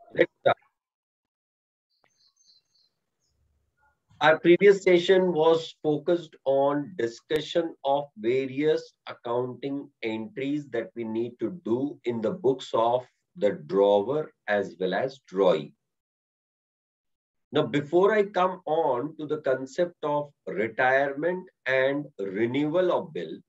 Let's start. Our previous session was focused on discussion of various accounting entries that we need to do in the books of the drawer as well as drawee. Now, before I come on to the concept of retirement and renewal of bill,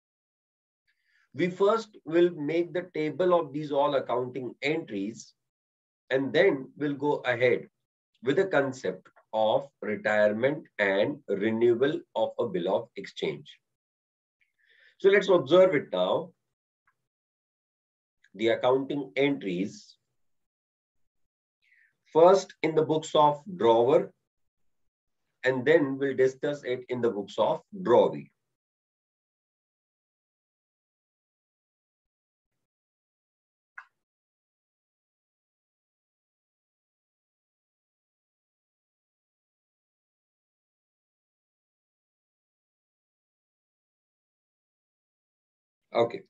we first will make the table of these all accounting entries, and then we'll go ahead with the concept of retirement and renewal of a bill of exchange. So let's observe it now. The accounting entries. First in the books of drawer, and then we'll discuss it in the books of drawee. Okay.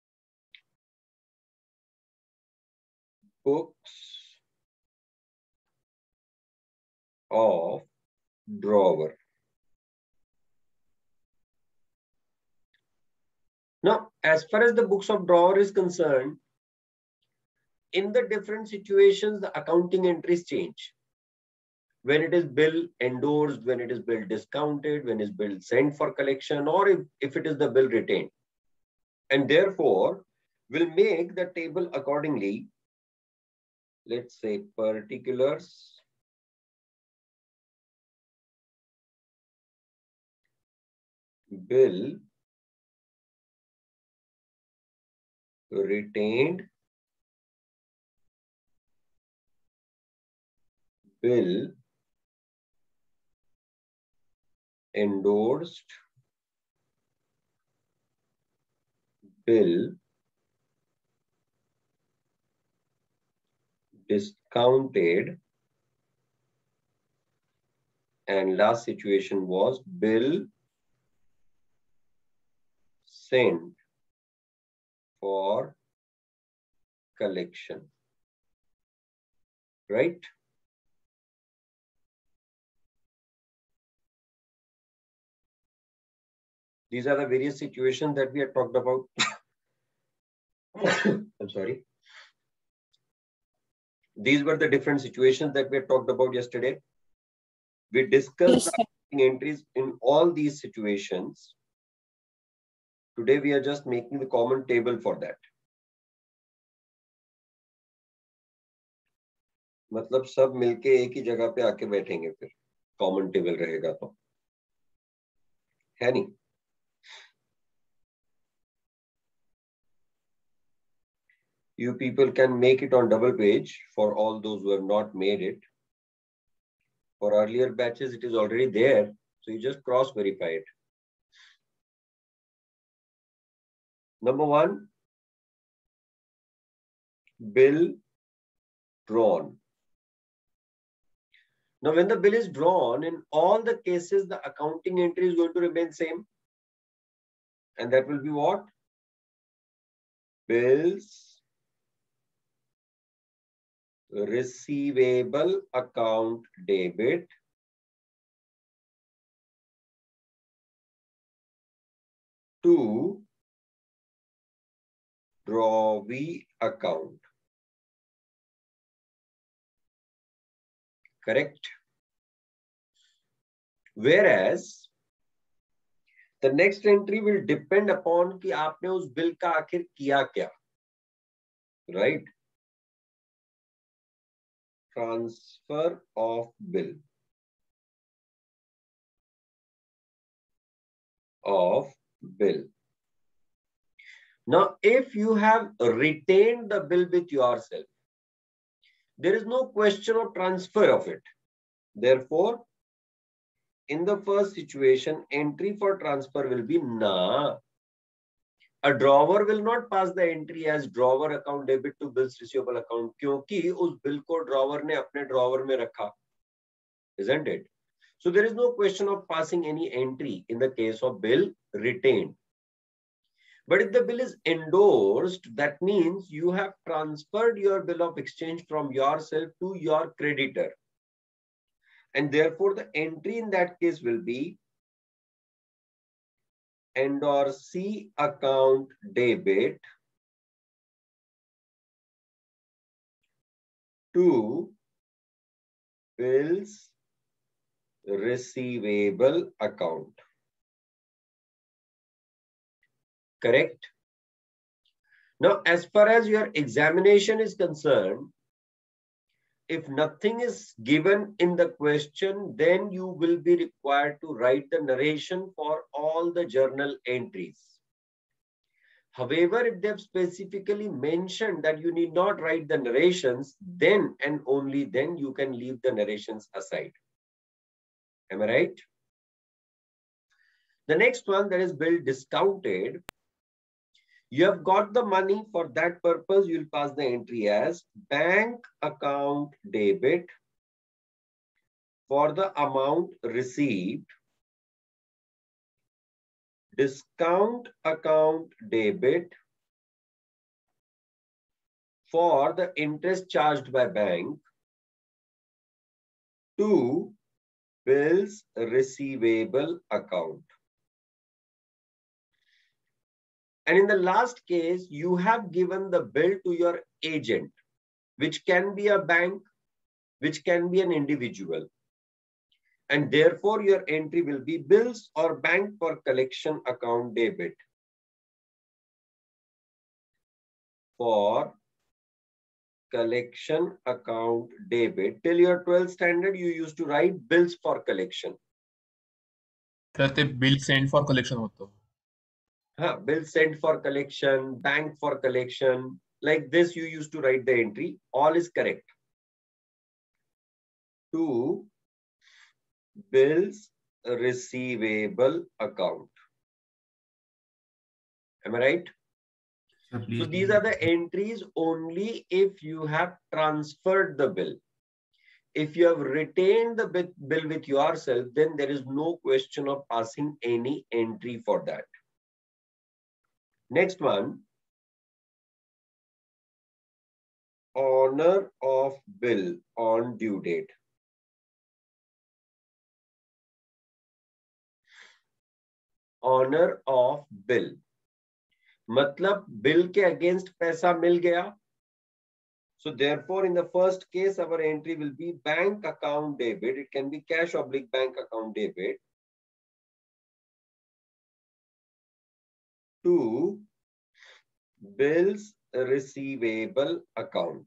Books of drawer. Now, as far as the books of drawer is concerned, in the different situations, the accounting entries change. When it is bill endorsed, when it is bill discounted, when it is bill sent for collection, or if it is the bill retained. And therefore, we'll make the table accordingly. Let's say particulars, bill retained, bill endorsed, bill discounted, and last situation was bill sent for collection, right? These are the various situations that we had talked about. I'm sorry. These were the different situations that we had talked about yesterday. We discussed the entries in all these situations. Today, we are just making the common table for that. मतलब सब मिलके एक ही जगह पे आके बैठेंगे फिर common table रहेगा तो है नहीं. You people can make it on double page for all those who have not made it. For earlier batches, it is already there. So you just cross-verify it. Number one, bill drawn. Now, when the bill is drawn, in all the cases, the accounting entry is going to remain same. And that will be what? Bills receivable account debit to drawee account. Correct? Whereas the next entry will depend upon कि आपने उस bill का आखिर किया क्या, right? Transfer of bill Now, if you have retained the bill with yourself, there is no question of transfer of it. Therefore, in the first situation, entry for transfer will be na. A drawer will not pass the entry as drawer account debit to bills receivable account क्योंकि उस bill को drawer ने अपने drawer में रखा, isn't it? So there is no question of passing any entry in the case of bill retained. But if the bill is endorsed, that means you have transferred your bill of exchange from yourself to your creditor. And therefore, the entry in that case will be endorsee account debit to bills receivable account. Correct? Now, as far as your examination is concerned, if nothing is given in the question, then you will be required to write the narration for all the journal entries. However, if they have specifically mentioned that you need not write the narrations, then and only then you can leave the narrations aside. Am I right? The next one, that is bill discounted. You have got the money. For that purpose, you will pass the entry as bank account debit for the amount received, discount account debit for the interest charged by bank to bills receivable account. And in the last case, you have given the bill to your agent, which can be a bank, which can be an individual. And therefore, your entry will be bills or bank for collection account debit for collection account debit. Till your 12th standard, you used to write bills for collection. ते bill send for collection होतं. Bill sent for collection, bank for collection. Like this, you used to write the entry. All is correct. To bills receivable account. Am I right? So these are the entries only if you have transferred the bill. If you have retained the bill with yourself, then there is no question of passing any entry for that. Next one, honor of bill on due date. Honor of bill. मतलब bill के against पैसा मिल गया. So therefore, in the first case, our entry will be bank account debit. It can be cash oblique bank account debit to bills receivable account.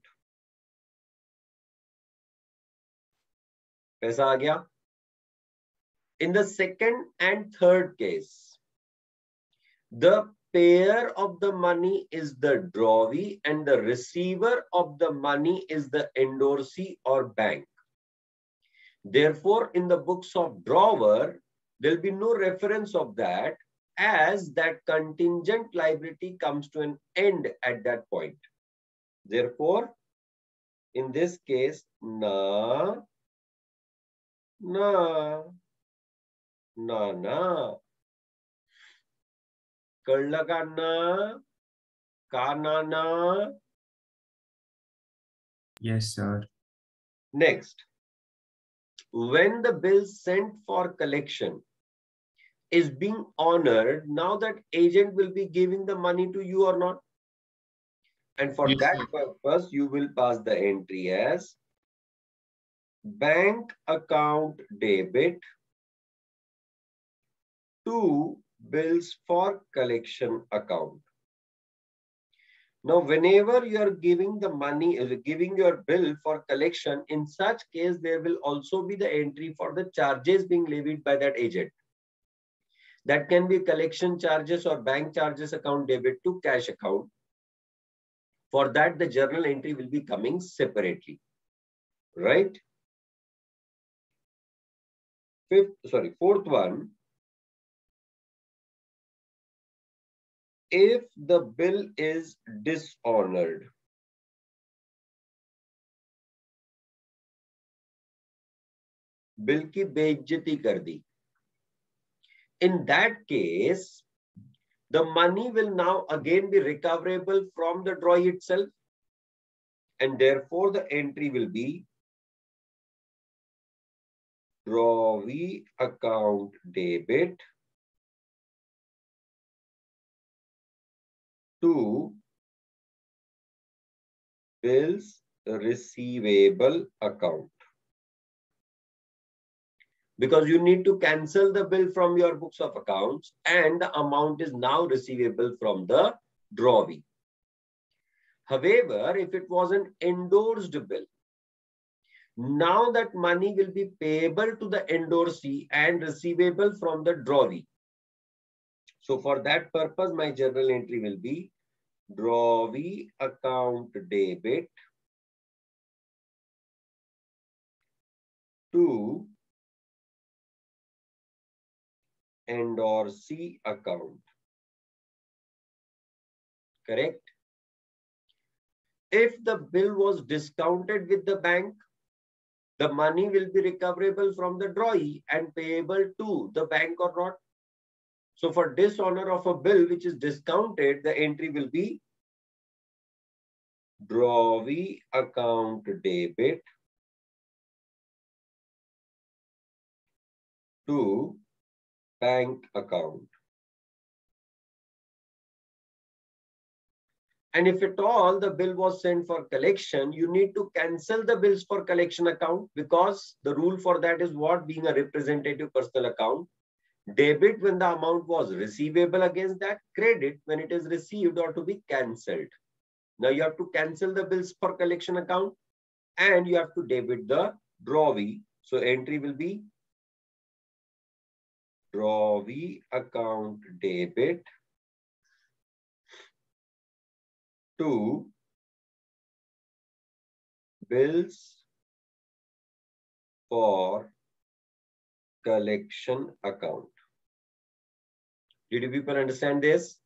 पैसा आ गया. In the second and third case, the payer of the money is the drawee and the receiver of the money is the endorsee or bank. Therefore, in the books of drawer, there will be no reference of that, as that contingent liability comes to an end at that point. Therefore, in this case, na. कळलं का ना? का ना? Yes, sir. Next, when the bill sent for collection is being honored, now that agent will be giving the money to you or not? And for that purpose, you will pass the entry as bank account debit to bills for collection account. Now, whenever you are giving the money, giving your bill for collection, in such case, there will also be the entry for the charges being levied by that agent. That can be collection charges or bank charges account debit to cash account. For that, the journal entry will be coming separately, right? Fourth one, if the bill is dishonored, bill की बेइज्जती कर दी. In that case, The money will now again be recoverable from the drawee itself, and therefore the entry will be drawee account debit to bills receivable account. Because you need to cancel the bill from your books of accounts and the amount is now receivable from the drawee. However, if it was an endorsed bill, now that money will be payable to the endorsee and receivable from the drawee. So for that purpose, my journal entry will be drawee account debit to endorsee account. Correct? If the bill was discounted with the bank, the money will be recoverable from the drawee and payable to the bank or not. So for dishonor of a bill which is discounted, the entry will be drawee account debit to bank account. And if at all the bill was sent for collection, you need to cancel the bills for collection account, because the rule for that is what? Being a representative personal account. Debit when the amount was receivable against that, credit when it is received or to be cancelled. Now you have to cancel the bills for collection account and you have to debit the drawee. So entry will be drawee account debit to bills for collection account. Did you people understand this?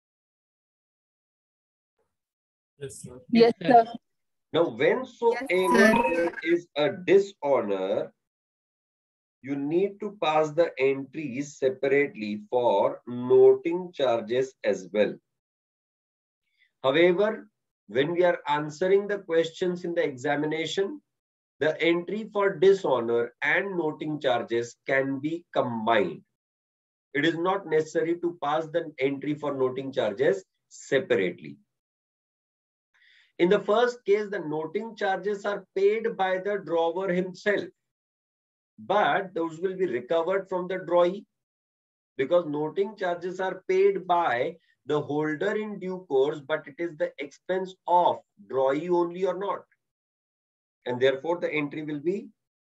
Yes, sir. Yes, sir. Now, whensoever there is a dishonor, you need to pass the entries separately for noting charges as well. However, when we are answering the questions in the examination, the entry for dishonor and noting charges can be combined. It is not necessary to pass the entry for noting charges separately. In the first case, the noting charges are paid by the drawer himself, but those will be recovered from the drawee, because noting charges are paid by the holder in due course, but it is the expense of drawee only or not. And therefore, the entry will be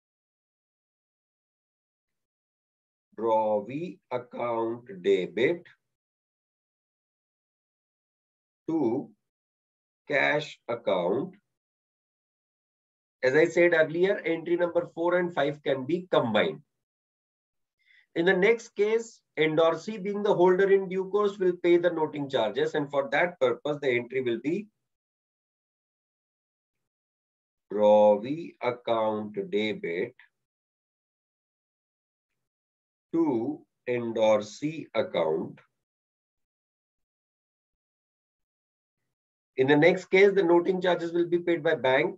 drawee account debit to cash account. As I said earlier, entry number 4 and 5 can be combined. In the next case, endorsee being the holder in due course will pay the noting charges, and for that purpose, the entry will be drawee account debit to endorsee account. In the next case, the noting charges will be paid by bank.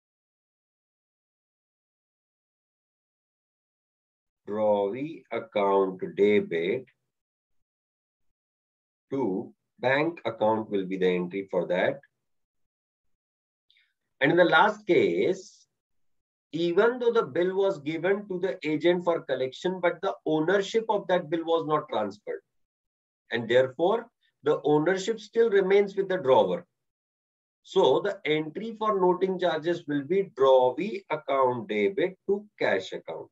Drawee account debit to bank account will be the entry for that. And in the last case, even though the bill was given to the agent for collection, but the ownership of that bill was not transferred. And therefore, the ownership still remains with the drawer. So the entry for noting charges will be drawee account debit to cash account,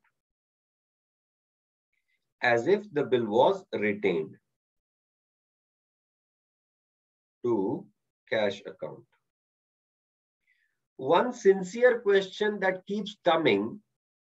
as if the bill was retained to cash account. One sincere question that keeps coming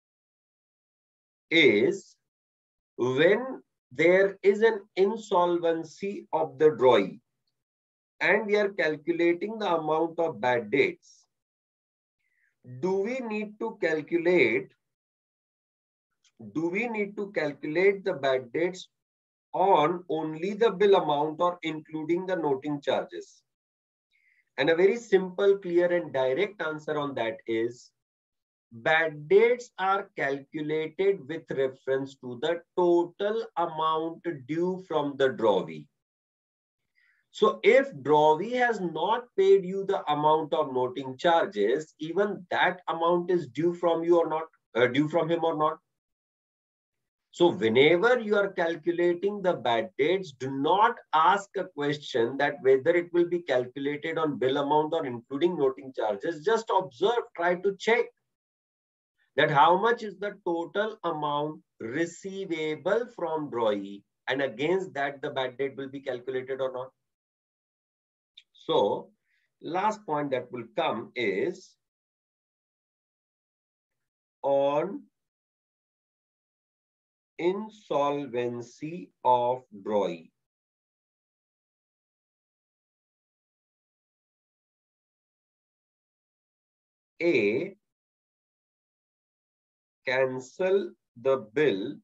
is, when there is an insolvency of the drawee and we are calculating the amount of bad debts, do we need to calculate the bad debts on only the bill amount or including the noting charges? And a very simple, clear and direct answer on that is bad debts are calculated with reference to the total amount due from the drawee. So if drawee has not paid you the amount of noting charges, even that amount is due from you or not, due from him or not. So whenever you are calculating the bad debts, do not ask a question that whether it will be calculated on bill amount or including noting charges. Just observe, try to check that how much is the total amount receivable from drawee, and against that the bad debt will be calculated or not. So last point that will come is on insolvency of drawee. A, cancel the bill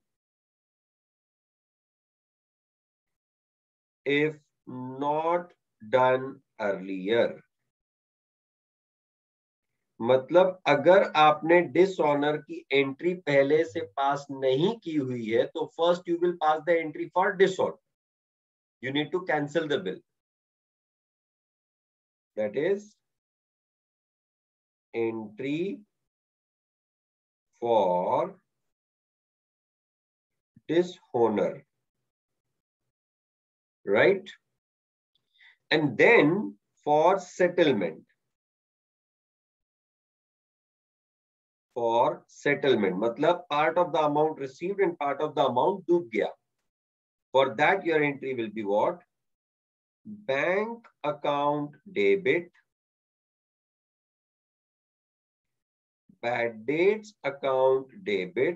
if not done earlier. मतलब अगर आपने dishonour की entry पहले से पास नहीं की हुई है तो first you will pass the entry for dishonour. You need to cancel the bill. That is entry for dishonor, right? And then for settlement. For settlement, मतलब part of the amount received and part of the amount डूब गया. For that your entry will be what? Bank account debit, bad debts account debit.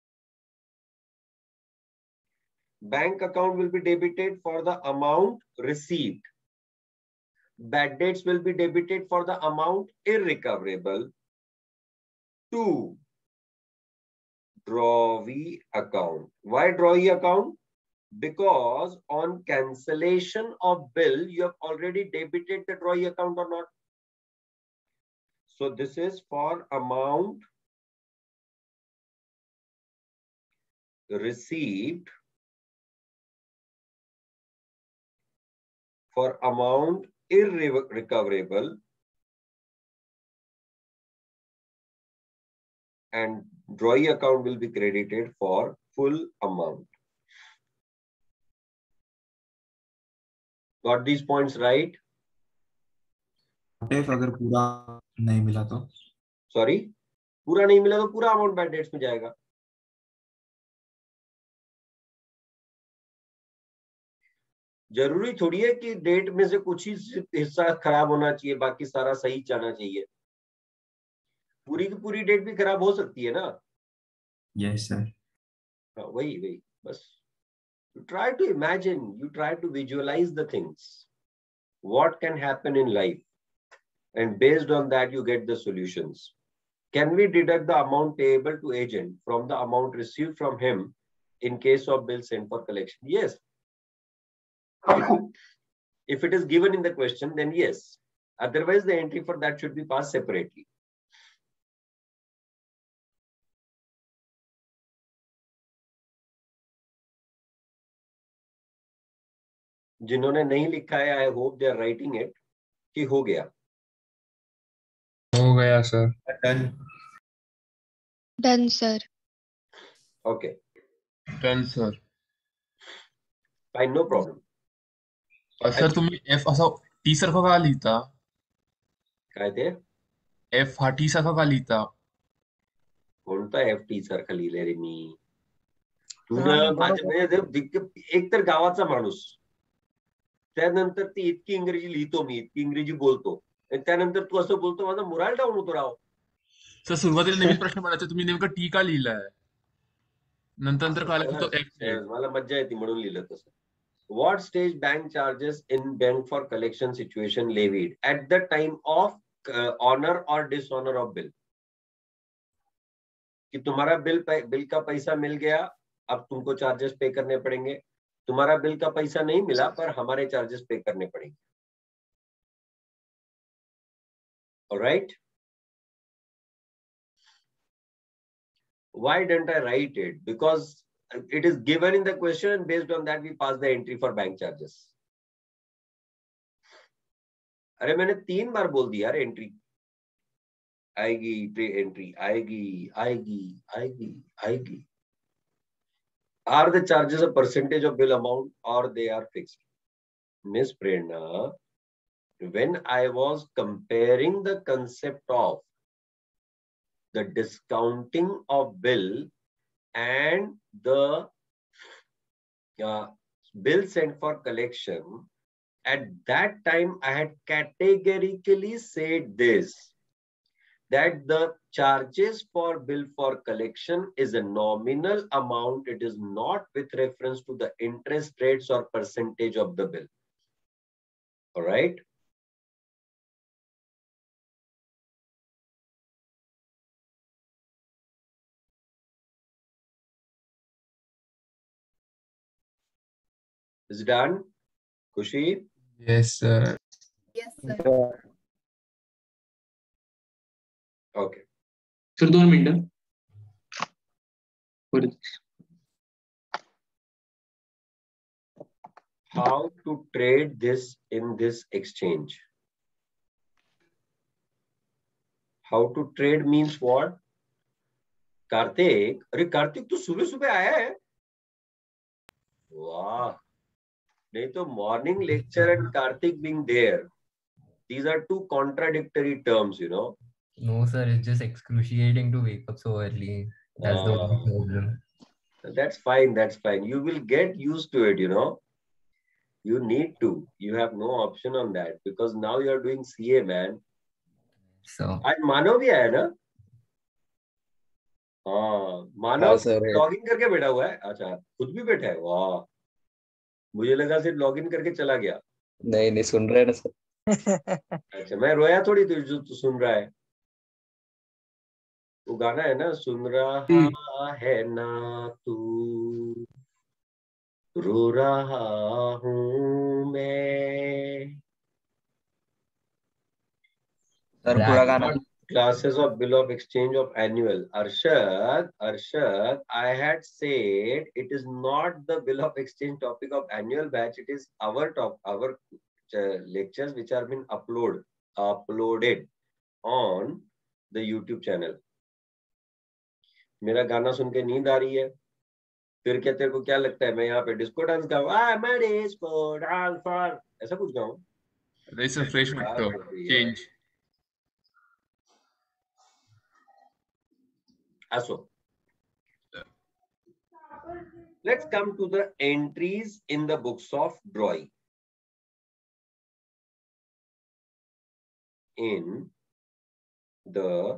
Bank account will be debited for the amount received. Bad debts will be debited for the amount irrecoverable to drawee account. Why drawee account? Because on cancellation of bill, you have already debited the drawee account or not. So this is for amount received, for amount irrecoverable, and drawee account will be credited for full amount. Got these points right? if अगर पूरा नहीं मिला तो? Sorry, पूरा नहीं मिला तो पूरा अमाउंट बैड डेट्स में जाएगा. जरूरी थोड़ी है कि डेट में से कुछ ही हिस्सा खराब होना चाहिए, बाकी सारा सही जाना चाहिए. पूरी की पूरी डेट भी खराब हो सकती है ना. Yes sir. वही वही बस. You try to imagine, you try to visualize the things, what can happen in life, and based on that you get the solutions. Can we deduct the amount payable to agent from the amount received from him in case of bill sent for collection? Yes. If it is given in the question, then yes. Otherwise, the entry for that should be passed separately. जिन्होंने नहीं लिखा है, I hope they are writing it, कि हो गया. हो गया sir. Done. Done, sir. Okay. Done sir. Fine, no problem. Sir तुम्ही एफ असा टी सारखं का लिहिता? काय ते? एफ हा टी सारखा का लिहिता? कोणता FT सारखा लिहिलंय रे मी? तू ना एक तर गावाचा माणूस, त्यानंतर ती इतकी इंग्रजी लिहितो मी, इतकी इंग्रजी बोलतो, आणि त्यानंतर तू असं बोलतो माझा मोराल डाऊन होतो राव. सर सुरुवातीला नवीन प्रश्न पडायचा, तुम्ही नेमकं टी का लिहिलाय? नंतर कळालं की तो एफ. मला मज्जा येते म्हणून लिहिलं तसं. What stage bank charges in bank for collection situation levied at the time of honor or dishonor of bill? कि तुम्हारा बिल का पैसा मिल गया, अब तुमको चार्जेस पे करने पड़ेंगे. तुम्हारा बिल का पैसा नहीं मिला पर हमारे चार्जेस पे करने पड़ेंगे. Alright? Why don't I write it? Because it is given in the question and based on that we pass the entry for bank charges. अरे मैंने 3 बार बोल दिया यार एंट्री आएगी, एंट्री आएगी आएगी आएगी आएगी. Are the charges a percentage of bill amount or they are fixed? Miss Prerna, when I was comparing the concept of the discounting of bill and the bill sent for collection, at that time I had categorically said this, that the charges for bill for collection is a nominal amount. It is not with reference to the interest rates or percentage of the bill. All right. Is it done? Kushi? Yes, sir. Yes, sir. Okay. Sir, 2 minutes. How to trade this in this exchange? How to trade means what? Karthik, अरे कार्तिक तू सुबह सुबह आया है? वाह, नहीं तो morning lecture and Karthik being there. These are two contradictory terms, you know. No, sir, it's just excruciating to wake up so early. That's the only problem. That's fine, that's fine. You will get used to it, you know. You need to. You have no option on that because now you are doing CA, man. So, आज मानव भी आया ना? हाँ, मानव login करके बैठा हुआ है. अच्छा, खुद भी बैठा है. वाह, मुझे लगा सिर्फ लॉगिन करके चला गया. नहीं सुन रहे हैं ना सर. अच्छा, मैं रोया थोड़ी तो जो तू सुन रहा है. वो गाना है ना, सुन रहा है ना तू, रो रहा हूँ मैं. सर पूरा गाना. Classes of bill of exchange of annual. Arshad, I had said it is not the bill of exchange topic of annual batch. It is our lectures which are been uploaded on the YouTube channel. मेरा गाना सुन के नींद आ रही है, फिर क्या तेरे को क्या लगता है मैं यहाँ पे डिस्को डांस गाऊं? मैं डिस्को डांसर ऐसा कुछ गाऊं? This is fresh change. So, let's come to the entries in the books of drawing. In the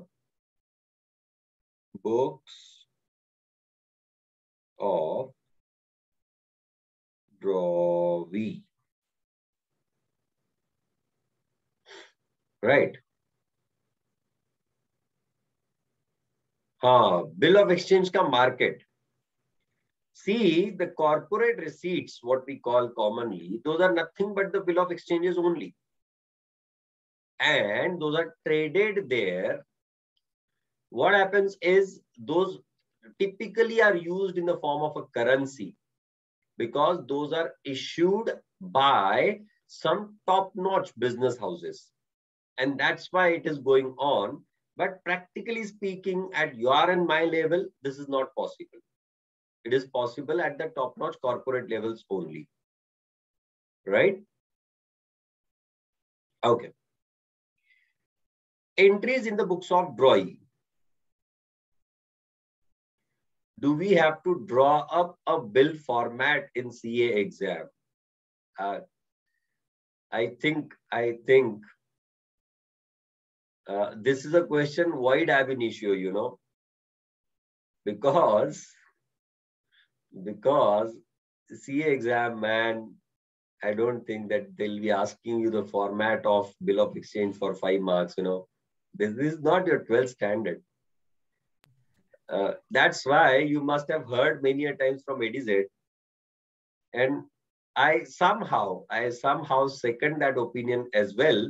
books of drawing, right? Bill of exchange ka market. See, the corporate receipts, what we call commonly, those are nothing but the bill of exchanges only. And those are traded there. What happens is those typically are used in the form of a currency because those are issued by some top-notch business houses. And that's why it is going on. But practically speaking, at your and my level, this is not possible. It is possible at the top-notch corporate levels only. Right? Okay. Entries in the books of drawing. Do we have to draw up a bill format in CA exam? I think this is a question wide ab initio, you know, because CA exam, man, I don't think that they'll be asking you the format of bill of exchange for 5 marks, you know. This is not your 12th standard. That's why you must have heard many a times from ADZ And I somehow second that opinion as well.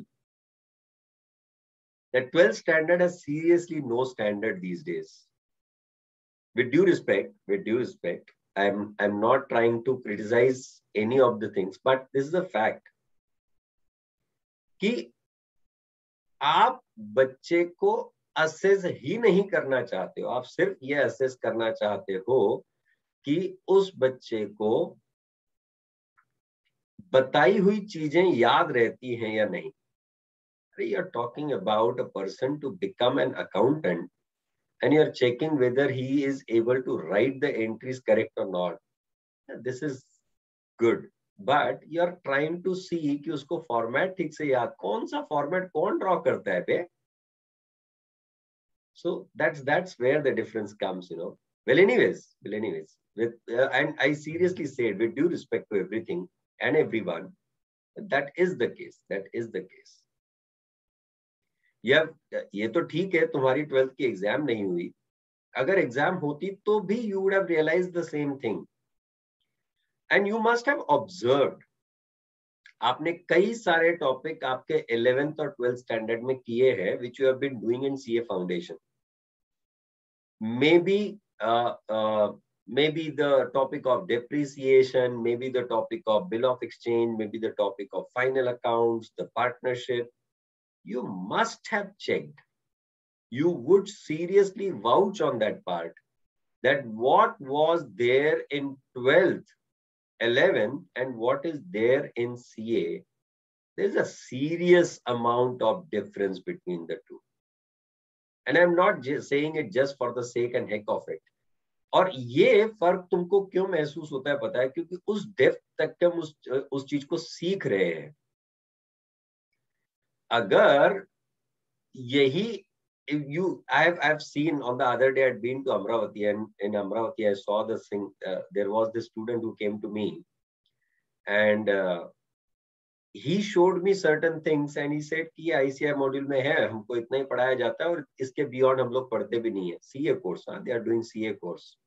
That 12th standard has seriously no standard these days. With due respect, I'm not trying to criticize any of the things, but this is a fact कि आप बच्चे को assess ही नहीं करना चाहते हो, आप सिर्फ ये असेस करना चाहते हो कि उस बच्चे को बताई हुई चीजें याद रहती हैं या नहीं. You are talking about a person to become an accountant and you are checking whether he is able to write the entries correct or not. This is good, but you are trying to see कि उसको format ठीक से याद, कौन सा format कौन draw करता है बे? So that's where the difference comes, you know. Well, anyways, with and I seriously say it with due respect to everything and everyone, that is the case. ये तो ठीक है, तुम्हारी 12th की एग्जाम नहीं हुई. अगर एग्जाम होती तो भी you would have realized the same thing. And you must have observed. आपने कई सारे टॉपिक आपके 11th और 12th स्टैंडर्ड में किए हैं, which you have been doing in CA Foundation. Maybe the topic of depreciation, maybe the topic of bill of exchange, maybe the topic of final accounts, the partnership. You must have checked. You would seriously vouch on that part, that what was there in 12th, 11th, and what is there in CA, there's a serious amount of difference between the two. And I'm not just saying it just for the sake and heck of it. और ये फर्क तुमको क्यों महसूस होता है पता है, क्योंकि उस डेप्थ तक हम उस चीज को सीख रहे हैं. अगर यही I've seen on the other day, I'd been to Amravati, and in Amravati I saw this thing. There was this student who came to me, and he showed me certain things, and he said कि ICI module में है, हमको इतना ही पढ़ाया जाता है और इसके beyond हम लोग पढ़ते भी नहीं है. CA course, they are doing CA course.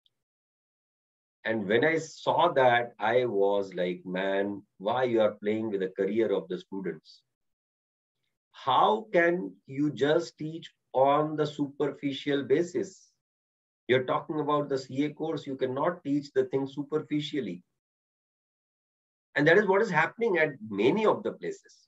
And when I saw that, I was like, man, why you are playing with the career of the students? How can you just teach on the superficial basis? You're talking about the CA course, you cannot teach the thing superficially. And that is what is happening at many of the places.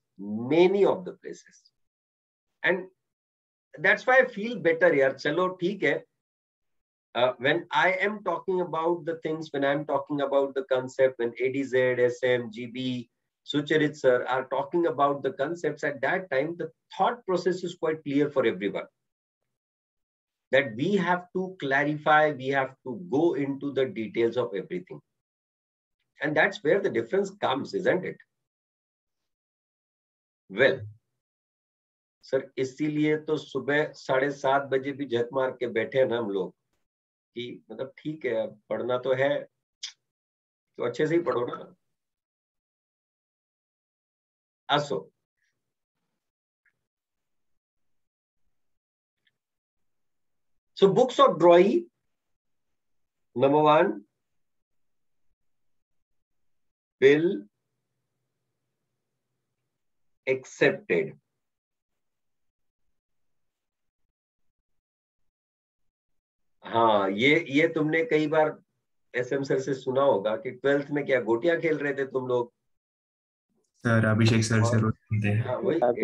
And that's why I feel better here. Chalo, theek hai. When I am talking about the things, when I'm talking about the concept, when ADZ, SM, GB, Sucharit sir are talking about the concepts, at that time, the thought process is quite clear for everyone. That we have to clarify, we have to go into the details of everything. And that's where the difference comes, isn't it? Well, sir, इसीलिए तो सुबह 7:30 बजे भी झक मार के बैठे हैं ना हम लोग कि मतलब ठीक है, पढ़ना तो है, तो अच्छे से ही पढ़ो ना. Also, so books of drawing, number 1, bill accepted. हाँ, ये तुमने कई बार SM सर से सुना होगा कि 12th में क्या गोटियां खेल रहे थे तुम लोग. सर अभिषेक सर से रोज सुनते हैं. हाँ,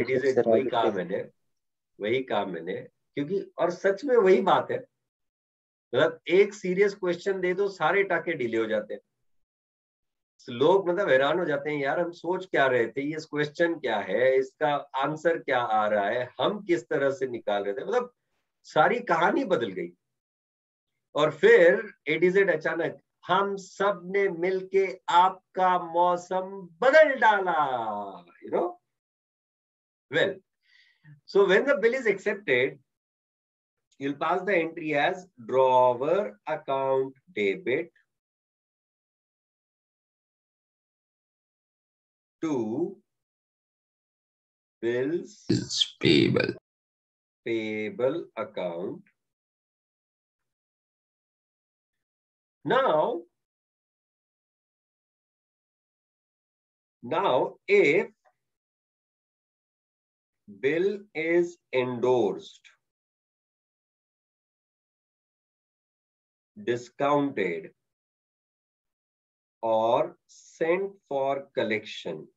वही कहा मैंने, क्योंकि और सच में वही बात है. मतलब एक सीरियस क्वेश्चन दे दो, सारे टाके डिले हो जाते हैं. लोग मतलब हैरान हो जाते हैं, यार हम सोच क्या रहे थे, ये क्वेश्चन क्या है, इसका आंसर क्या आ रहा है, हम किस तरह से निकाल रहे थे. मतलब सारी कहानी बदल गई. और फिर ADZ अचानक हम सब ने मिलके आपका मौसम बदल डाला, you know. Well, so when the bill is accepted, you'll pass the entry as drawer account debit to bills payable account. Now, Now, if bill is endorsed, discounted, or sent for collection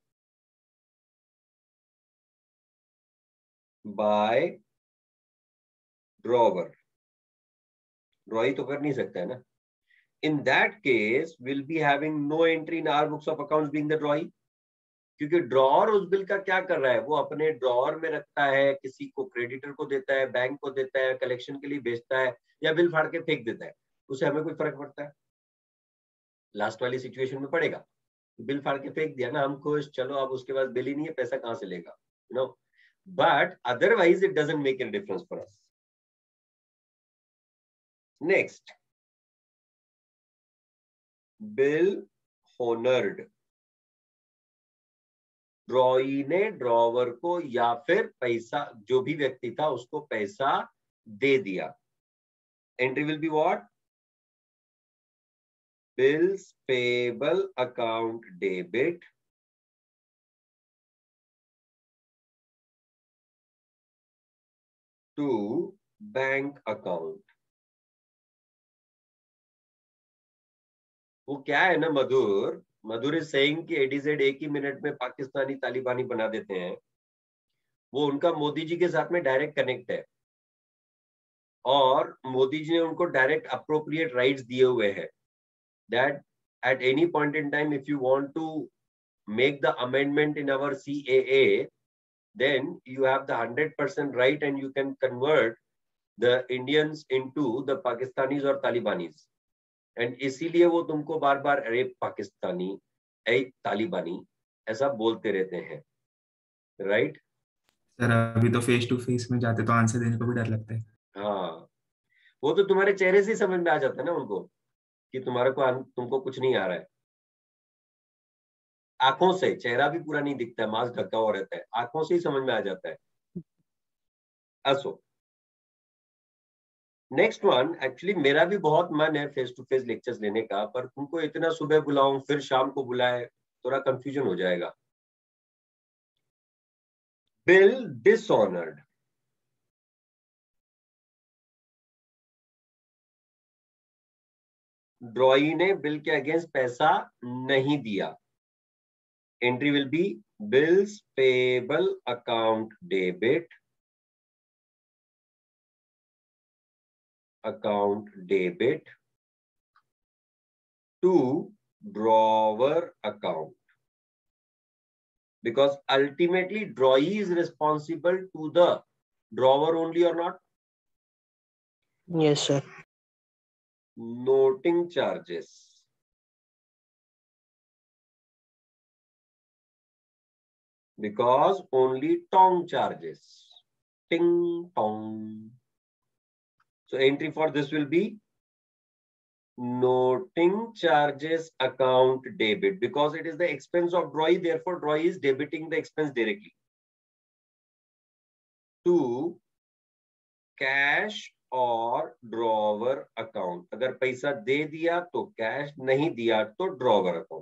by drawer, drawee तो कर नहीं सकता है ना. In that case, we'll be having no entry in our books of accounts being the drawee. क्योंकि drawer उस bill का क्या कर रहा है, वो अपने ड्रॉअर में रखता है, किसी को क्रेडिटर को देता है, बैंक को देता है, कलेक्शन के लिए बेचता है, या बिल फाड़ के फेंक देता है. उससे हमें कोई फर्क पड़ता है? लास्ट वाली सिचुएशन में पड़ेगा. बिल फाड़ के फेंक दिया ना, हम खुश, चलो अब उसके पास बिल ही नहीं है, पैसा कहां से लेगा, you know. But otherwise it doesn't make any difference for us. Next, bill honoured. Drawee ने ड्रॉवर को या फिर पैसा, जो भी व्यक्ति था उसको पैसा दे दिया. Entry will be what? Bills payable account debit to bank account. वो क्या है ना, मधुर इज सेइंग कि एडीजेड एक ही मिनट में पाकिस्तानी तालिबानी बना देते हैं. वो उनका मोदी जी के साथ में डायरेक्ट कनेक्ट है, और मोदी जी ने उनको डायरेक्ट अप्रोप्रिएट राइट्स दिए हुए हैं, that at any point in time if you want to make the amendment in our CAA, then you have the 100% right and you can convert the Indians into the Pakistanis or Talibanis. And इसीलिए वो तुमको बार बार अरे पाकिस्तानी, ए तालिबानी ऐसा बोलते रहते हैं, right? Sir अभी तो फेस टू फेस में जाते तो आंसर देने को भी डर लगता है. हाँ, वो तो तुम्हारे चेहरे से समझ में आ जाता है ना उनको कि तुमको कुछ नहीं आ रहा है. आंखों से, चेहरा भी पूरा नहीं दिखता है, मास्क ढका हुआ रहता है, आंखों से ही समझ में आ जाता है. असो नेक्स्ट वन, एक्चुअली मेरा भी बहुत मन है फेस टू फेस लेक्चर्स लेने का, पर तुमको इतना सुबह बुलाऊं फिर शाम को बुलाए, थोड़ा कंफ्यूजन हो जाएगा. Bill dishonoured. ड्रॉई ने बिल के अगेंस्ट पैसा नहीं दिया. Entry will be bills payable account debit to drawer account, because ultimately drawee is responsible to the drawer only, or not? Yes, sir. Noting charges. Because only tong charges. Ting tong. So entry for this will be noting charges account debit, because it is the expense of drawee, therefore drawee is debiting the expense directly to cash और drawer account. अगर पैसा दे दिया तो cash, नहीं दिया तो drawer account.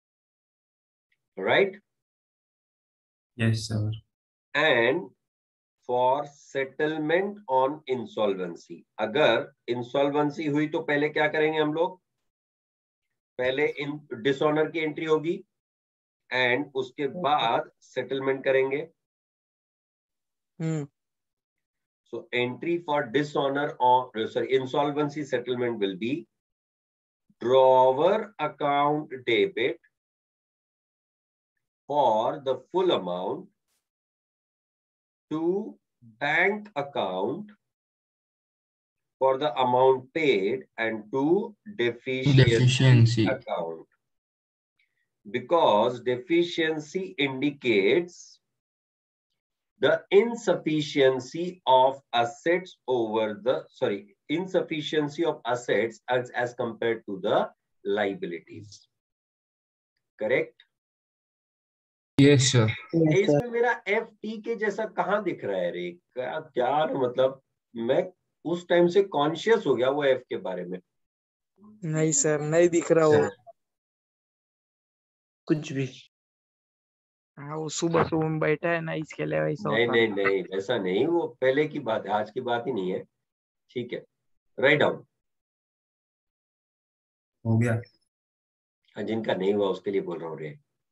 Right? Yes, sir. And for settlement on insolvency, अगर insolvency हुई तो पहले क्या करेंगे हम लोग? पहले डिसऑनर की एंट्री होगी एंड उसके बाद सेटलमेंट करेंगे. So entry for dishonor or insolvency settlement will be drawer account debit for the full amount to bank account for the amount paid and to deficiency account, because deficiency indicates the insufficiency of assets over the, insufficiency of assets as compared to the liabilities. Correct? Yes, sir. इसमें मेरा FT के जैसा कहाँ दिख रहा है रे? क्या मतलब मैं उस टाइम से कॉन्शियस हो गया वो F के बारे में. नहीं सर, नहीं दिख रहा वो कुछ भी. हाँ वो सुबह सुबह में बैठा है ना, इसके लिए वैसा नहीं होता नहीं नहीं, ऐसा नहीं, वो पहले की बात है, आज की बात ही नहीं है। ठीक है, राइट डाउन। हो गया। जिनका नहीं हुआ उसके लिए बोल रहा हूँ रे।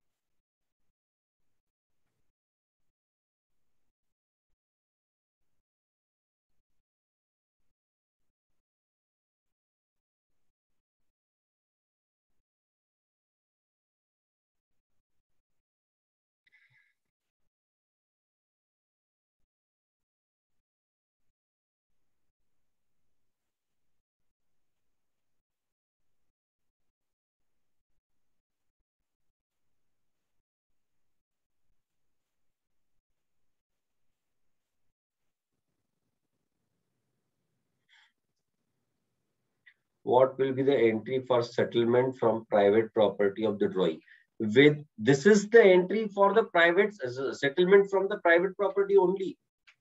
What will be the entry for settlement from private property of the drawee? With this is the entry for the private settlement from the private property only.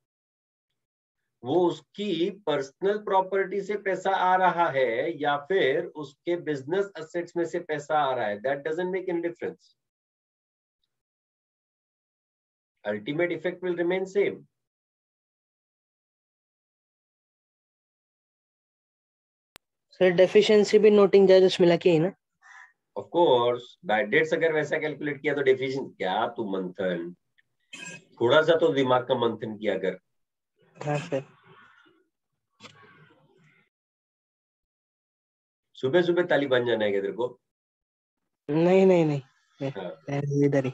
वो उसकी पर्सनल प्रॉपर्टी से पैसा आ रहा है या फिर उसके बिजनेस असेट्स में से पैसा आ रहा है, that doesn't make any difference. Ultimate effect will remain same. Sir deficiency भी नोटिंग चार्जेस मिला के ही ना? ऑफ कोर्स बैड डेट्स अगर वैसा कैलकुलेट किया तो डेफिशिएंसी क्या, तू मंथन थोड़ा सा तो दिमाग का मंथन किया कर. हाँ सर. सुबह सुबह ताली बन जाना है क्या तेरे को? नहीं नहीं नहीं, हाँ. इधर ही.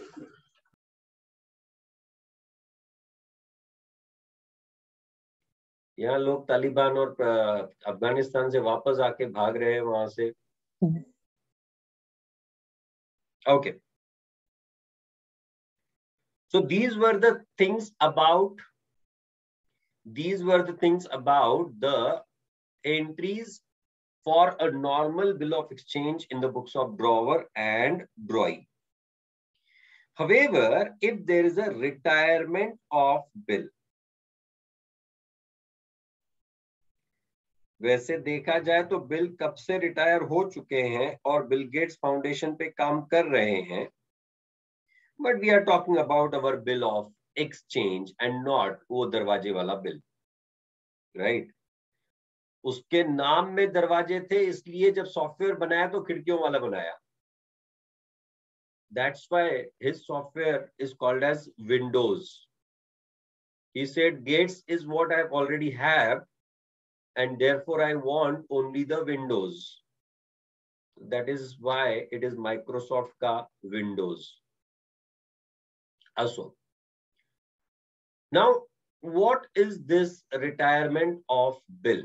यहाँ लोग तालिबान और अफगानिस्तान से वापस आके भाग रहे हैं वहां से. Okay, so these were the things about the entries for a normal bill of exchange in the books of drawer and drawee. However, if there is a retirement of bill, वैसे देखा जाए तो बिल कब से retire हो चुके हैं और बिल गेट्स फाउंडेशन पे काम कर रहे हैं, but we are talking about our bill of exchange and not वो दरवाजे वाला बिल, राइट? उसके नाम में दरवाजे थे, इसलिए जब सॉफ्टवेयर बनाया तो खिड़कियों वाला बनाया. That's why his software is called as Windows. He said Gates is what I already have, and therefore I want only the Windows. That is why it is Microsoft ka Windows. Also, now what is this retirement of bill?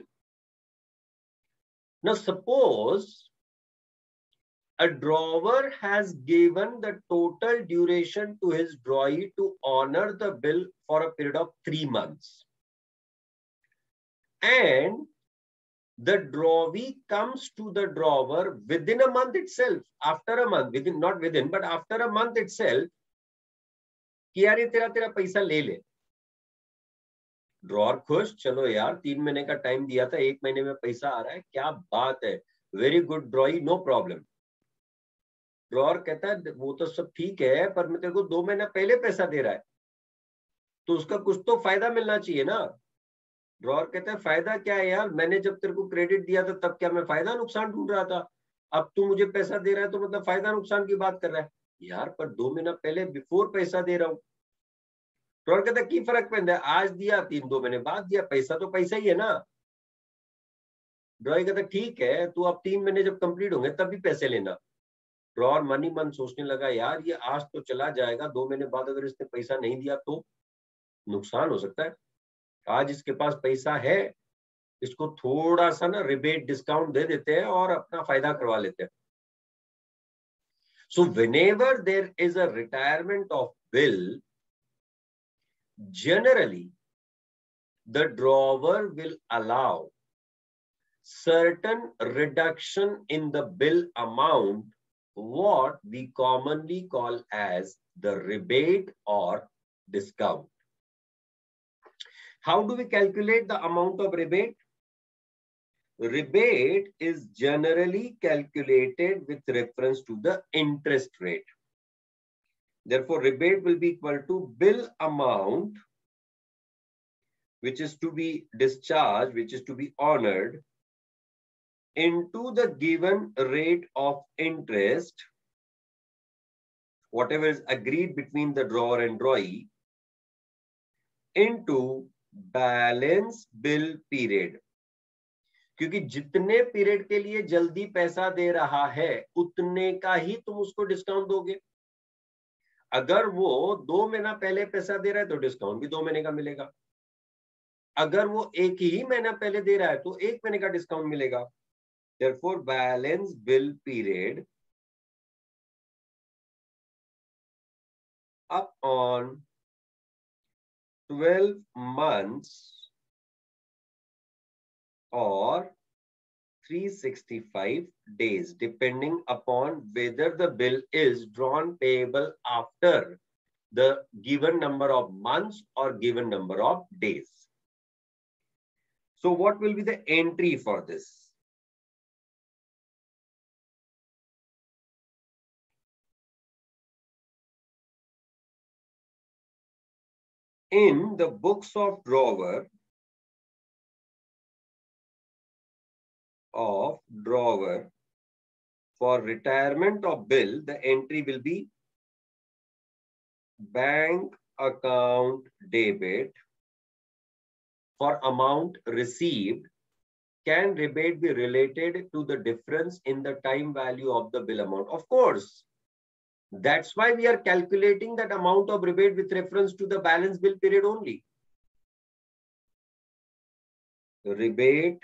Now suppose a drawer has given the total duration to his drawee to honor the bill for a period of 3 months. And the drawee comes to the drawer within a month itself, after a month, within, not within, but after a month itself, कि यार ये तेरा पैसा ले ले. Drawer खुश, चलो यार 3 महीने का टाइम दिया था, 1 महीने में पैसा आ रहा है, क्या बात है, very good drawee, no problem. Drawer कहता है वो तो सब ठीक है, पर मैं तेरे को 2 महीना पहले पैसा दे रहा है, तो उसका कुछ तो फायदा मिलना चाहिए ना. ड्रॉर कहता है फायदा क्या है यार, मैंने जब तेरे को क्रेडिट दिया था तब क्या मैं फायदा नुकसान ढूंढ रहा था, अब तू मुझे पैसा दे रहा है तो मतलब फायदा नुकसान की बात कर रहा है यार, पर 2 महीना पहले बिफोर पैसा दे रहा हूं. ड्रॉर कहता है की फर्क पैदा है, आज दिया 2 महीने बाद दिया, पैसा तो पैसा ही है ना. ड्रॉर कहता है ठीक है, तू अब 3 महीने जब कंप्लीट होंगे तब भी पैसे लेना. ड्रॉर मन ही मन सोचने लगा यार ये आज तो चला जाएगा, 2 महीने बाद अगर इसने पैसा नहीं दिया तो नुकसान हो सकता है. आज इसके पास पैसा है, इसको थोड़ा सा ना रिबेट डिस्काउंट दे देते हैं और अपना फायदा करवा लेते हैं. So whenever there is a retirement of bill, generally the drawer will allow certain reduction in the bill amount, what we commonly call as the rebate or discount. How do we calculate the amount of rebate? Rebate is generally calculated with reference to the interest rate. Therefore, rebate will be equal to bill amount, which is to be discharged, which is to be honored, into the given rate of interest, whatever is agreed between the drawer and drawee, into balance bill period. क्योंकि जितने period के लिए जल्दी पैसा दे रहा है उतने का ही तुम उसको डिस्काउंट दोगे. अगर वो 2 महीना पहले पैसा दे रहा है तो डिस्काउंट भी 2 महीने का मिलेगा. अगर वो 1 ही महीना पहले दे रहा है तो 1 महीने का डिस्काउंट मिलेगा. Therefore, balance bill period up on 12 months or 365 days, depending upon whether the bill is drawn payable after the given number of months or given number of days. So what will be the entry for this? In the books of drawer for retirement of bill, the entry will be bank account debit for amount received. Can rebate be related to the difference in the time value of the bill amount? Of course. That's why we are calculating that amount of rebate with reference to the balance bill period only. Rebate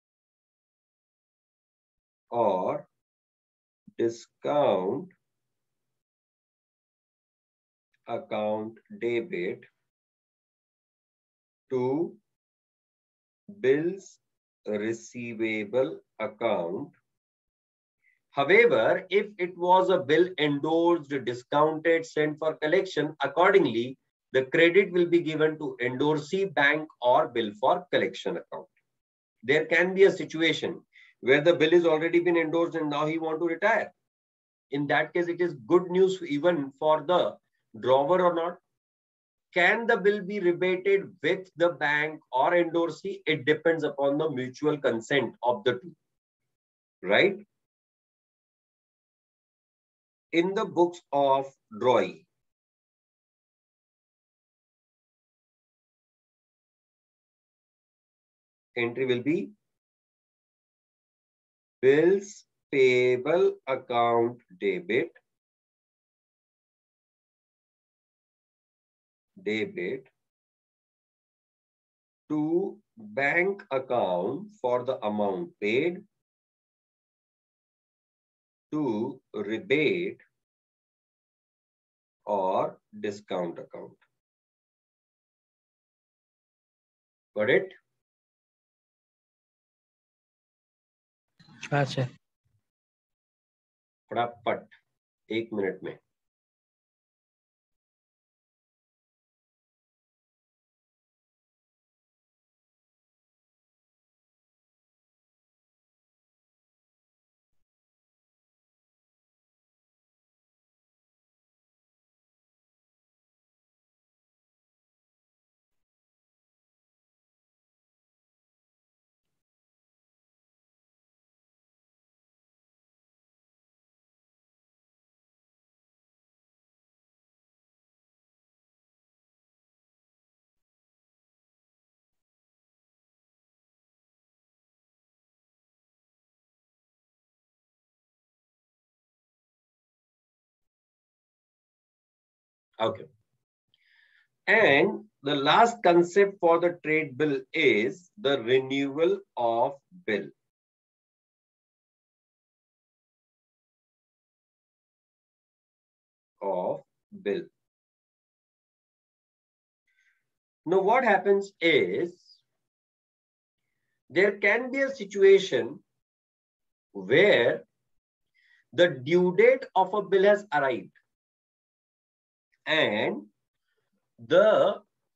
or discount account debit to bills receivable account. However, if it was a bill endorsed, discounted, sent for collection, accordingly, the credit will be given to endorsee, bank, or bill for collection account. There can be a situation where the bill is already been endorsed and now he want to retire. In that case, it is good news even for the drawer or not. Can the bill be rebated with the bank or endorsee? It depends upon the mutual consent of the two, right? In the books of drawee, entry will be bills payable account debit to bank account for the amount paid to rebate or discount account. Got it? अच्छा. फटाफट 1 minute में. Okay. And the last concept for the trade bill is the renewal of bill. Now what happens is there can be a situation where the due date of a bill has arrived and the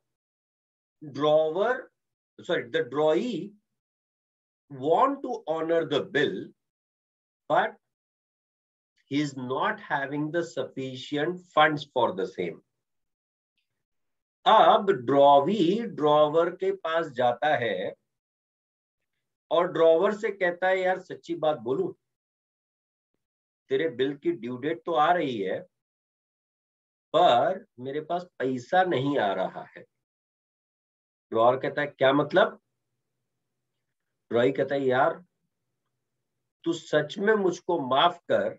drawee want to honor the bill, but he is not having the sufficient funds for the same. अब drawee drawer के पास जाता है और drawer से कहता है, यार सच्ची बात बोलूं, तेरे बिल की ड्यू डेट तो आ रही है, पर मेरे पास पैसा नहीं आ रहा है। ड्रॉवर कहता है, क्या मतलब? ड्रॉवी कहता है, यार तू सच में मुझको माफ कर,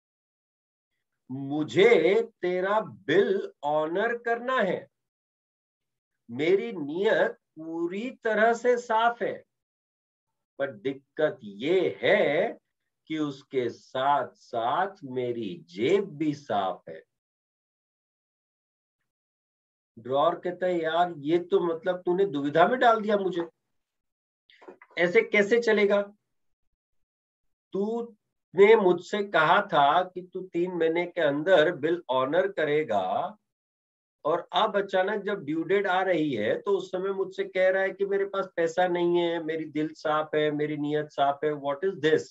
मुझे तेरा बिल ऑनर करना है, मेरी नीयत पूरी तरह से साफ है, पर दिक्कत ये है कि उसके साथ साथ मेरी जेब भी साफ है। ड्रॉवर कहता है, यार ये तो मतलब तूने दुविधा में डाल दिया मुझे, ऐसे कैसे चलेगा? तूने मुझसे कहा था कि तू 3 महीने के अंदर बिल ऑनर करेगा, और अब अचानक जब ड्यू डेट आ रही है तो उस समय मुझसे कह रहा है कि मेरे पास पैसा नहीं है, मेरी दिल साफ है, मेरी नीयत साफ है। What is this?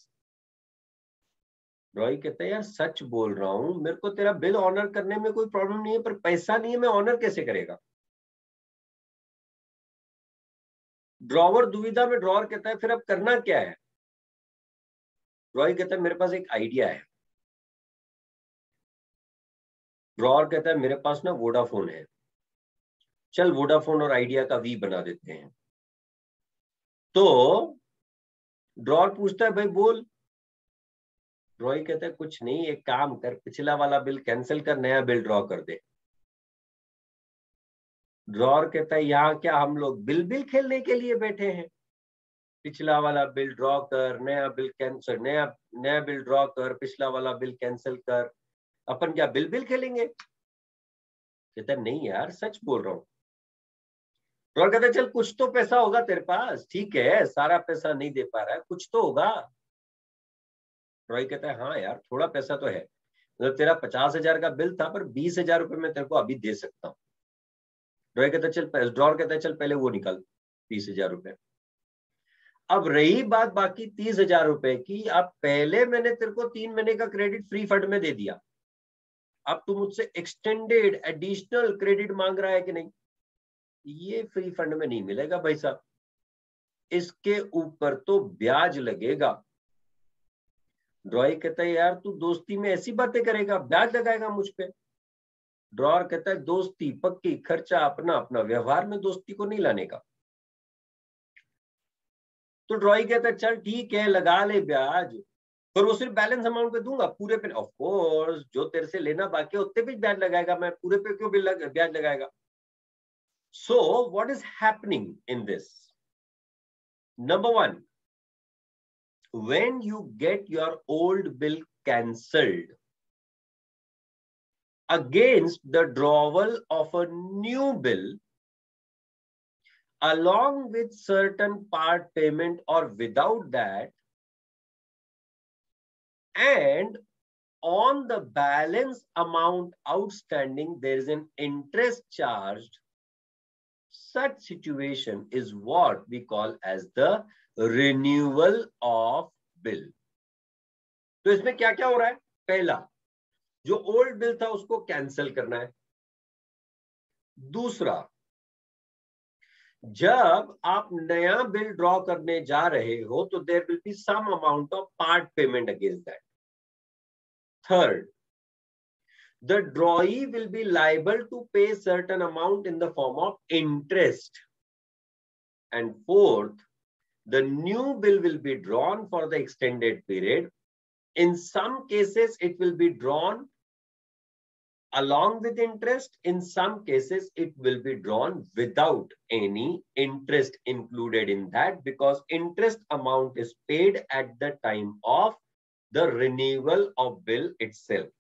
रॉय कहता है, यार सच बोल रहा हूं, मेरे को तेरा बिल ऑनर करने में कोई प्रॉब्लम नहीं है, पर पैसा नहीं है, मैं ऑनर कैसे करेगा? ड्रॉवर दुविधा में। ड्रॉवर कहता है, फिर अब करना क्या है? रॉय कहता है, मेरे पास एक आइडिया है। ड्रॉवर कहता है, मेरे पास ना वोडाफोन है, चल वोडाफोन और आइडिया का वी बना देते हैं। तो ड्रॉवर पूछता है, भाई बोल। रॉय कहता है, कुछ नहीं, एक काम कर, पिछला वाला बिल कैंसिल कर, नया बिल ड्रॉ कर दे। ड्रॉवर कहता है, यहाँ क्या हम लोग बिल खेलने के लिए बैठे हैं? पिछला वाला बिल ड्रॉ कर, नया बिल कैंसिल, नया बिल ड्रॉ कर, पिछला वाला बिल कैंसिल कर, अपन क्या बिल खेलेंगे? कहता है, नहीं यार सच बोल रहा हूं। ड्रॉवर कहता है, चल कुछ तो पैसा होगा तेरे पास, ठीक है सारा पैसा नहीं दे पा रहा है, कुछ तो होगा। रॉय कहता है, हाँ यार थोड़ा पैसा तो है, मतलब तेरा 50,000 का बिल था, पर 20,000 रुपए मैं तेरे को अभी दे सकता हूँ। ड्रॉवर कहता है, चल पहले वो निकाल 20,000 रुपए। अब रही बात बाकी 30,000 रुपए की, अब पहले मैंने तेरे को 3 महीने का क्रेडिट फ्री फंड में दे दिया, अब तू मुझसे एक्सटेंडेड एडिशनल क्रेडिट मांग रहा है कि नहीं? ये फ्री फंड में नहीं मिलेगा भाई साहब, इसके ऊपर तो ब्याज लगेगा। ड्रॉय कहता है, यार तू दोस्ती में ऐसी बातें करेगा, ब्याज लगाएगा मुझ पे? ड्रॉवर कहता है, दोस्ती पक्की, खर्चा अपना अपना, व्यवहार में दोस्ती को नहीं लाने का। तो ड्रॉय कहता है, चल ठीक है लगा ले ब्याज, पर वो सिर्फ बैलेंस अमाउंट पे दूंगा, पूरे पे ऑफ कोर्स जो तेरे से लेना बाकी है उतने पे ब्याज लगाएगा, मैं पूरे पे क्यों ब्याज लगाएगा? So what is happening in this? Number 1, when you get your old bill cancelled against the drawal of a new bill along with certain part payment or without that, and on the balance amount outstanding there is an interest charged, such situation is what we call as the renewal of bill. तो इसमें क्या क्या हो रहा है? पहला, जो old bill था उसको कैंसिल करना है। दूसरा, जब आप नया बिल ड्रॉ करने जा रहे हो तो there will be some amount of part payment against that. Third, the drawee will be liable to pay certain amount in the form of interest. And fourth, the new bill will be drawn for the extended period. In some cases, it will be drawn along with interest. In some cases, it will be drawn without any interest included in that, because interest amount is paid at the time of the renewal of bill itself.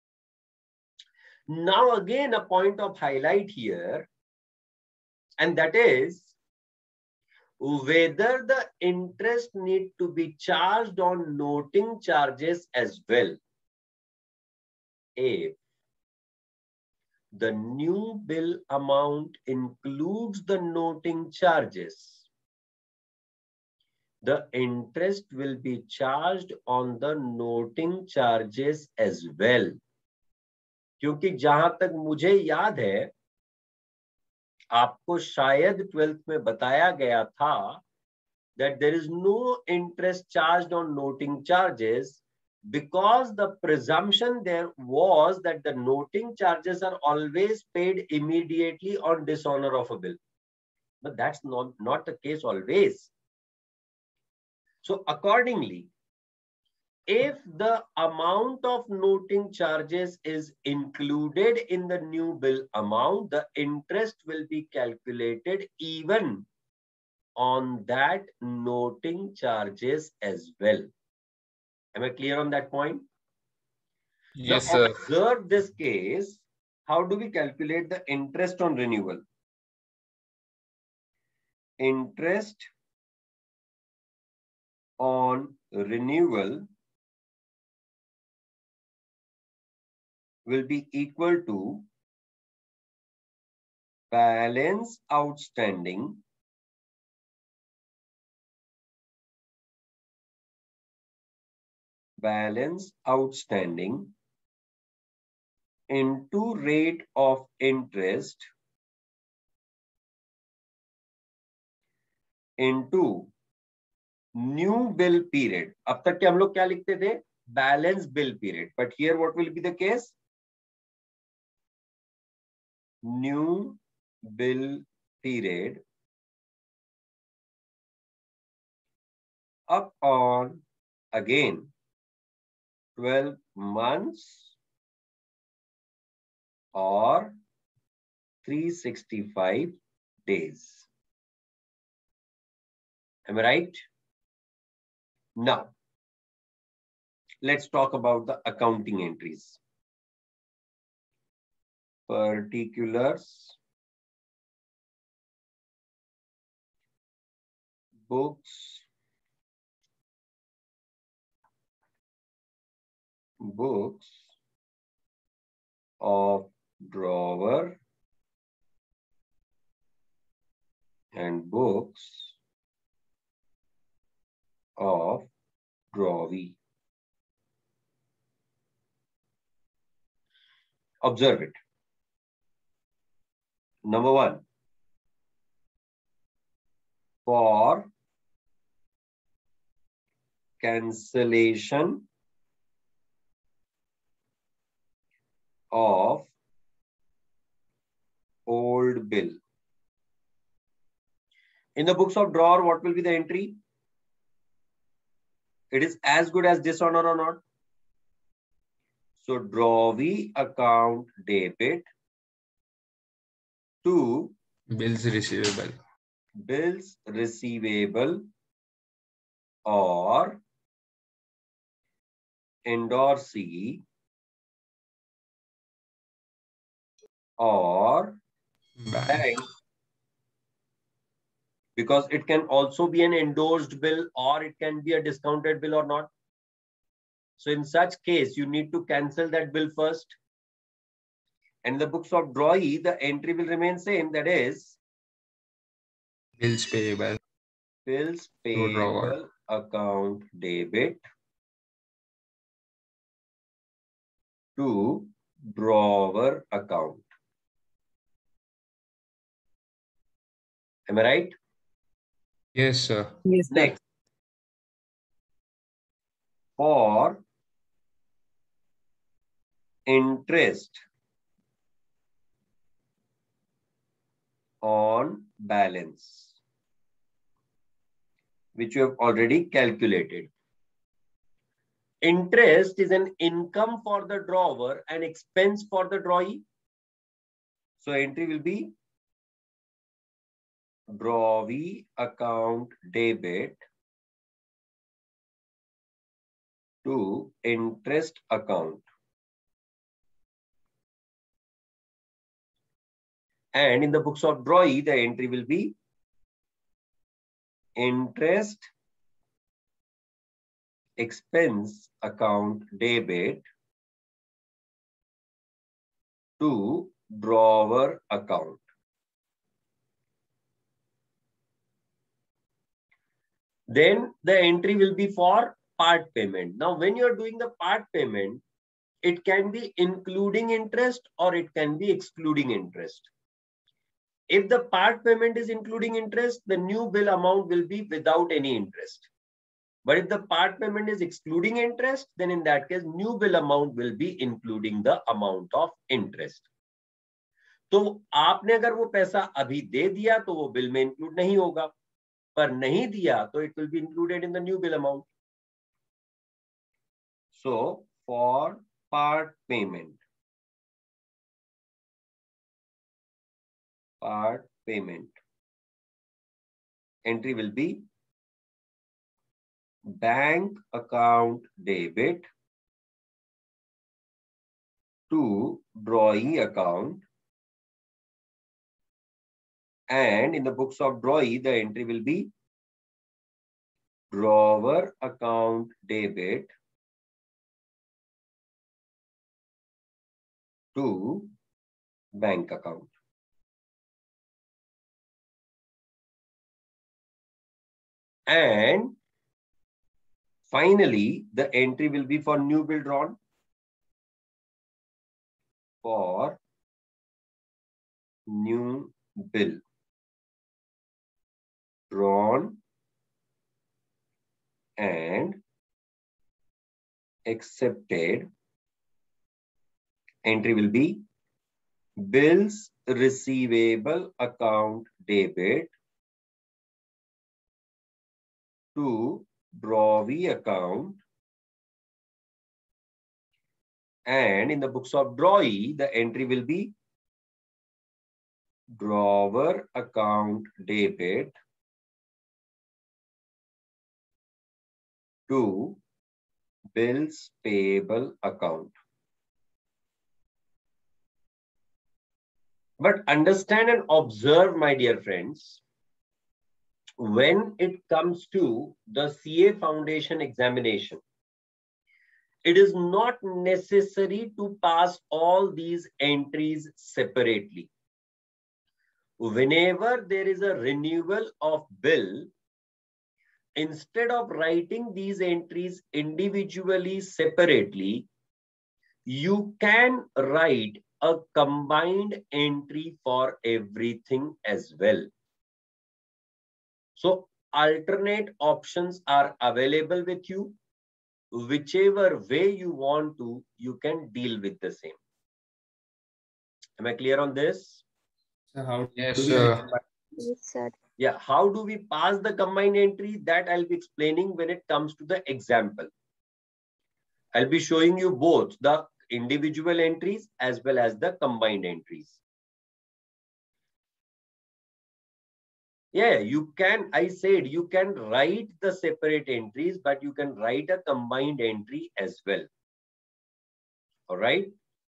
Now again a point of highlight here, and that is whether the interest need to be charged on noting charges as well. If the new bill amount includes the noting charges, the interest will be charged on the noting charges as well. क्योंकि जहां तक मुझे याद है, आपको शायद 12th में बताया गया था that there is no interest charged on noting charges because the presumption there was that the noting charges are always paid immediately on dishonor of a bill. But that's not the case always. So accordingly, if the amount of noting charges is included in the new bill amount, the interest will be calculated even on that noting charges as well. Am I clear on that point? Yes, now, sir. observe this case. How do we calculate the interest on renewal? Interest on renewal will be equal to balance outstanding into rate of interest into new bill period. अब तक के हम लोग क्या लिखते थे? Balance bill period. But here what will be the case? New bill period up on again 12 months or 365 days. Am I right? Now, let's talk about the accounting entries. Particulars, books of drawer and books of drawee. Observe it. Number one, for cancellation of old bill. In the books of drawer, what will be the entry? It is as good as dishonor or not? So drawee account debit to Bills receivable. Bills receivable or endorsee or bank, because it can also be an endorsed bill or it can be a discounted bill or not. So in such case, you need to cancel that bill first. And in the books of drawee, the entry will remain same. That is Bills payable. bills To drawer. payable account debit to drawer account. Am I right? Yes, sir. Yes, sir. Next, for interest on balance, which you have already calculated. Interest is an income for the drawer and expense for the drawee. So entry will be drawee account debit to interest account. And in the books of drawee, the entry will be interest expense account debit to drawer account. Then the entry will be for part payment. Now, when you're doing the part payment, it can be including interest or it can be excluding interest. If the part payment is including interest, the new bill amount will be without any interest. But if the part payment is excluding interest, then in that case, new bill amount will be including the amount of interest. तो आपने अगर वो पैसा अभी दे दिया तो वो bill में इंक्लूड नहीं होगा, पर नहीं दिया तो it will be included in the new bill amount. So for part payment, entry will be bank account debit to drawee account, and in the books of drawee the entry will be drawer account debit to bank account. And finally, the entry will be for new bill drawn. For new bill drawn and accepted, entry will be bills receivable account debit to drawee account, and in the books of drawee the entry will be drawer account debit to bills payable account. But understand and observe, my dear friends, when it comes to the CA Foundation examination, it is not necessary to pass all these entries separately. Whenever there is a renewal of bill, instead of writing these entries individually separately, you can write a combined entry for everything as well. So alternate options are available with you. Whichever way you want to, you can deal with the same. Am I clear on this? So how Yes, do we sir. Yes, sir. Yeah, how do we pass the combined entry? That I'll be explaining when it comes to the example. I'll be showing you both the individual entries as well as the combined entries. Yeah, you can, I said you can write the separate entries, but you can write a combined entry as well. All right.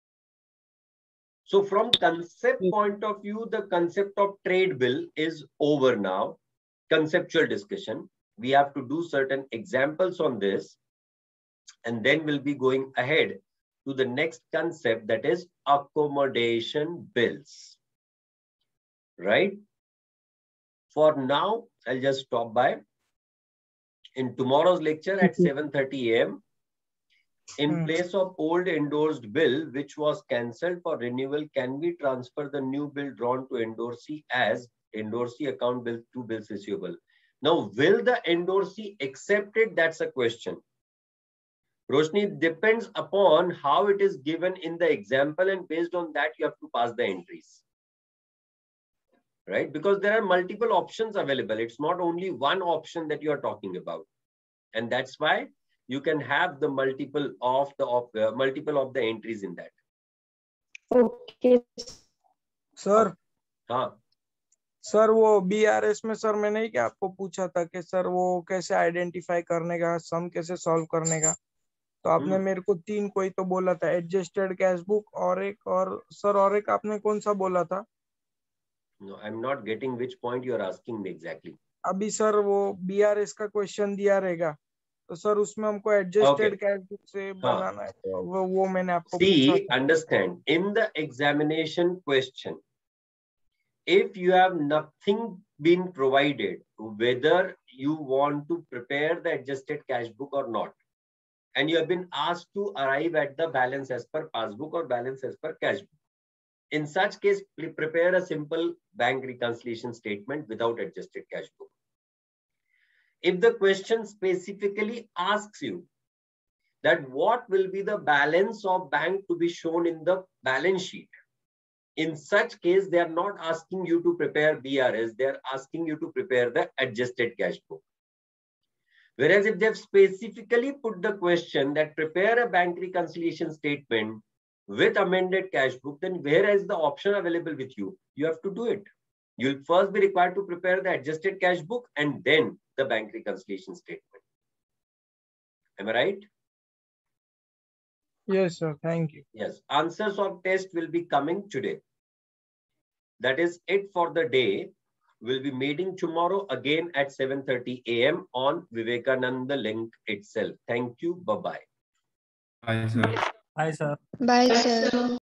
So from concept point of view, the concept of trade bill is over now. Conceptual discussion. We have to do certain examples on this, and then we'll be going ahead to the next concept, that is accommodation bills. Right? For now, I'll just stop by. In tomorrow's lecture at 7:30 a.m., in place of old endorsed bill, which was cancelled for renewal, can we transfer the new bill drawn to endorsee as endorsee account bill to bills receivable? Now, will the endorsee accept it? That's a question. Roshni, depends upon how it is given in the example, and based on that, you have to pass the entries. Right? Because there are multiple options available. It's not only one option that you are talking about. And that's why you can have the multiple of the entries in that. Okay. Sir हाँ sir वो BRS में sir मैंने ही क्या आपको पूछा था कि सर वो कैसे आइडेंटिफाई करने का, सम कैसे सॉल्व करने का, तो आपने मेरे को 3 कोई तो बोला था, एडजस्टेड कैश बुक और एक आपने कौन सा बोला था? No, I'm not getting which point you are asking me exactly. अभी सर वो बीआरएस का क्वेश्चन दिया रहेगा तो सर उसमें हमको एडजस्टेड कैश बुक से बनाना है, तो वो मैंने आपको पूछा See, understand, in the examination question, if you have nothing been provided, whether you want to prepare the adjusted cash book or not. And you have been asked to arrive at the balance as per passbook or balance as per cash book. In such case, prepare a simple bank reconciliation statement without adjusted cash book. If the question specifically asks you that what will be the balance of bank to be shown in the balance sheet, in such case, they are not asking you to prepare BRS, they are asking you to prepare the adjusted cash book. Whereas if they have specifically put the question that prepare a bank reconciliation statement with amended cash book, then where is the option available with you? You have to do it. You'll first be required to prepare the adjusted cash book and then the bank reconciliation statement. Am I right? Yes, sir. Thank you. Yes. Answers of test will be coming today. That is it for the day. We'll be meeting tomorrow again at 7:30 a.m. on Vivekananda link itself. Thank you. Bye-bye. Bye, sir. Hi, sir. Bye, sir.